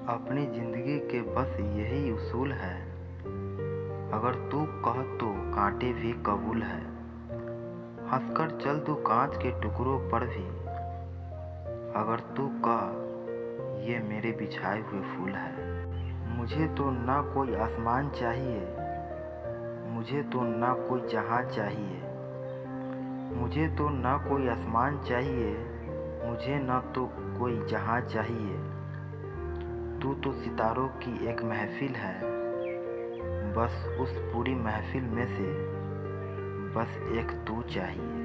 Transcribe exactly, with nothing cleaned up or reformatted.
अपनी जिंदगी के बस यही उसूल है, अगर तू कह तो कांटे भी कबूल है। हंसकर चल तू कांच के टुकड़ों पर भी, अगर तू कह ये मेरे बिछाए हुए फूल है। मुझे तो ना कोई आसमान चाहिए, मुझे तो ना कोई जहां चाहिए। मुझे तो ना कोई आसमान चाहिए, मुझे ना तो कोई जहां चाहिए। तू तो सितारों की एक महफिल है, बस उस पूरी महफिल में से बस एक तू चाहिए।